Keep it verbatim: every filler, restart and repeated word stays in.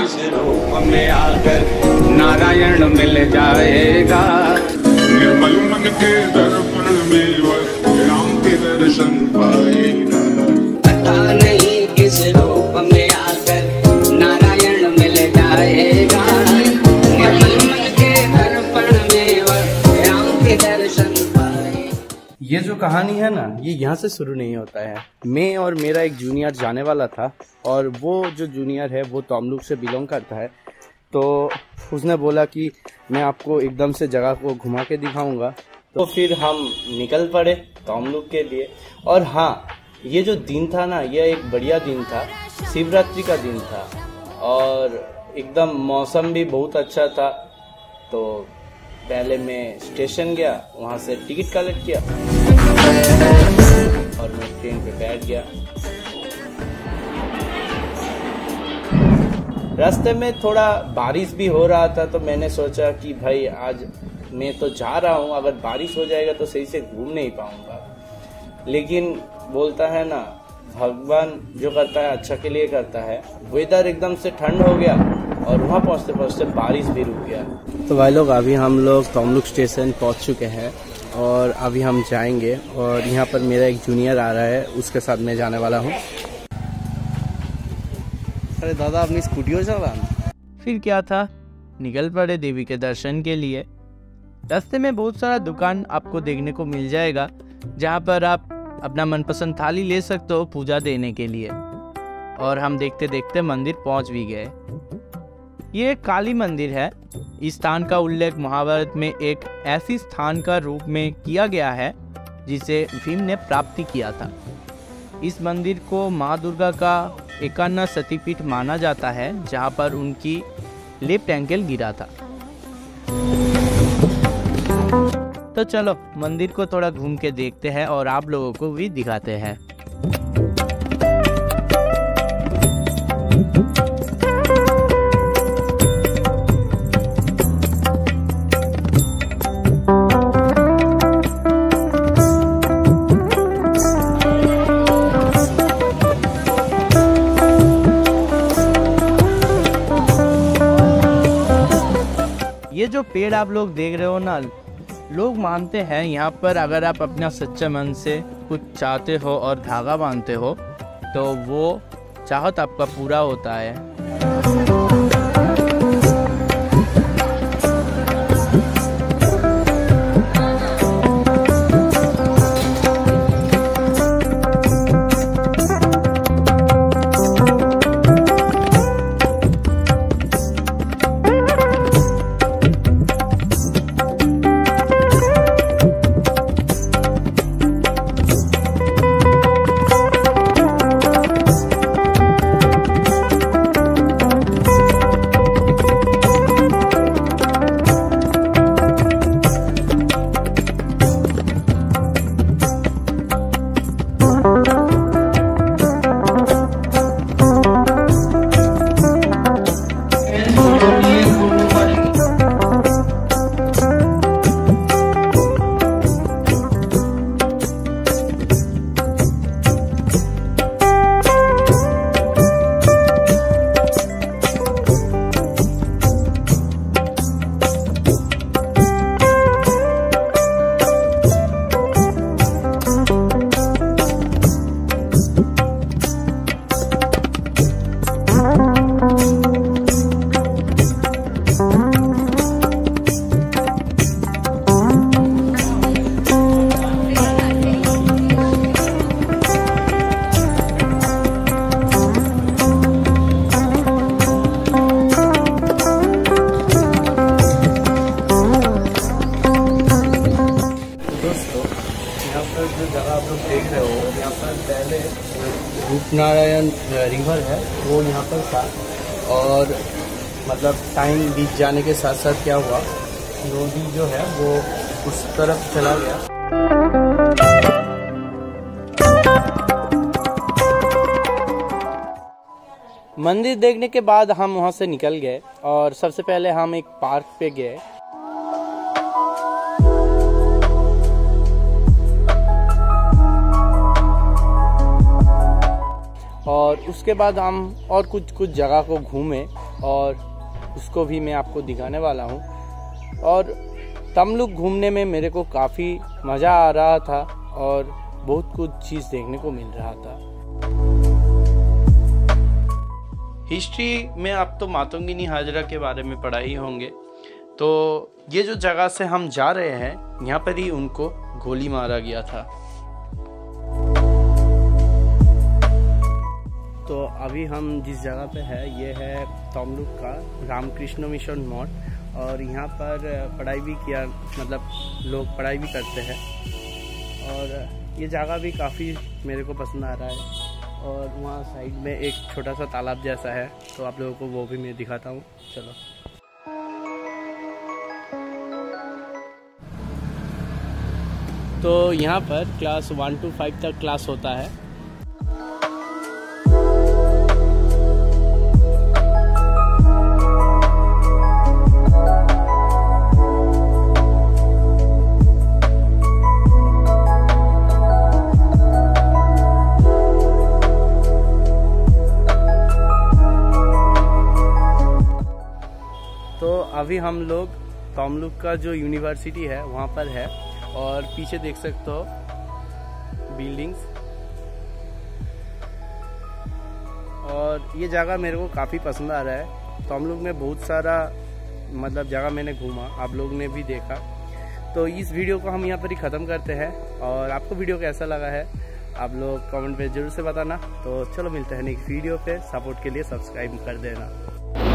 किस रूप में आकर नारायण मिल जाएगा। निर्मल मन के दर्पण में वह राम के दर्शन पाएगा। पता नहीं किस रूप में आकर नारायण मिल जाएगा। निर्मल मन के दर्पण में वह राम के दर्शन पाएगा। ये जो कहानी है ना, ये यहाँ से शुरू नहीं होता है। मैं और मेरा एक जूनियर जाने वाला था और वो जो जूनियर है वो तमलुक से बिलोंग करता है। तो उसने बोला कि मैं आपको एकदम से जगह को घुमा के दिखाऊंगा। तो फिर हम निकल पड़े तमलुक के लिए। और हाँ, ये जो दिन था ना, ये एक बढ़िया दिन था, शिवरात्रि का दिन था और एकदम मौसम भी बहुत अच्छा था। तो पहले मैं स्टेशन गया, वहाँ से टिकट कलेक्ट किया और मैं ट्रेन पे बैठ गया। रास्ते में थोड़ा बारिश भी हो रहा था, तो मैंने सोचा कि भाई आज मैं तो जा रहा हूँ, अगर बारिश हो जाएगा तो सही से घूम नहीं पाऊंगा। लेकिन बोलता है ना, भगवान जो करता है अच्छा के लिए करता है। वेदर एकदम से ठंड हो गया और वहाँ पहुँचते पहुँचते बारिश भी रुक गया। तो भाई लोग, अभी हम लोग तमलुक स्टेशन पहुँच चुके हैं और अभी हम जाएंगे। और यहाँ पर मेरा एक जूनियर आ रहा है, उसके साथ मैं जाने वाला हूँ। अरे दादा, अपनी स्कूटी हो चला। फिर क्या था, निकल पड़े देवी के दर्शन के लिए। रास्ते में बहुत सारा दुकान आपको देखने को मिल जाएगा, जहाँ पर आप अपना मनपसंद थाली ले सकते हो पूजा देने के लिए। और हम देखते देखते मंदिर पहुँच भी गए। ये एक काली मंदिर है। इस स्थान का उल्लेख महाभारत में एक ऐसी स्थान का रूप में किया गया है जिसे भीम ने प्राप्ति किया था। इस मंदिर को माँ दुर्गा का इक्यावन शक्तिपीठ माना जाता है, जहाँ पर उनकी लेफ्ट एंकल गिरा था। तो चलो मंदिर को थोड़ा घूम के देखते हैं और आप लोगों को भी दिखाते हैं। ये जो पेड़ आप लोग देख रहे हो ना, लोग मानते हैं यहाँ पर अगर आप अपना सच्चे मन से कुछ चाहते हो और धागा बांधते हो तो वो चाहत आपका पूरा होता है। रूपनारायण रिवर है वो यहाँ पर था। और मतलब टाइम बीत जाने के साथ साथ क्या हुआ, नदी जो है वो उस तरफ चला गया। मंदिर देखने के बाद हम वहाँ से निकल गए और सबसे पहले हम एक पार्क पे गए। और उसके बाद हम और कुछ कुछ जगह को घूमे और उसको भी मैं आपको दिखाने वाला हूँ। और तमलुक घूमने में मेरे को काफ़ी मज़ा आ रहा था और बहुत कुछ चीज़ देखने को मिल रहा था। हिस्ट्री में आप तो मातंगिनी हाजरा के बारे में पढ़ा ही होंगे। तो ये जो जगह से हम जा रहे हैं यहाँ पर ही उनको गोली मारा गया था। तो अभी हम जिस जगह पे है ये है तमलुक का रामकृष्ण मिशन मठ और यहाँ पर पढ़ाई भी किया, मतलब लोग पढ़ाई भी करते हैं और ये जगह भी काफ़ी मेरे को पसंद आ रहा है। और वहाँ साइड में एक छोटा सा तालाब जैसा है, तो आप लोगों को वो भी मैं दिखाता हूँ। चलो। तो यहाँ पर क्लास वन टू फाइव तक क्लास होता है। तो अभी हम लोग तमलुक का जो यूनिवर्सिटी है वहाँ पर है और पीछे देख सकते हो बिल्डिंग्स। और ये जगह मेरे को काफ़ी पसंद आ रहा है। तमलुक में बहुत सारा मतलब जगह मैंने घूमा, आप लोग ने भी देखा। तो इस वीडियो को हम यहाँ पर ही ख़त्म करते हैं और आपको वीडियो कैसा लगा है आप लोग कमेंट पे जरूर से बताना। तो चलो मिलते हैं नेक्स्ट वीडियो पे। सपोर्ट के लिए सब्सक्राइब कर देना।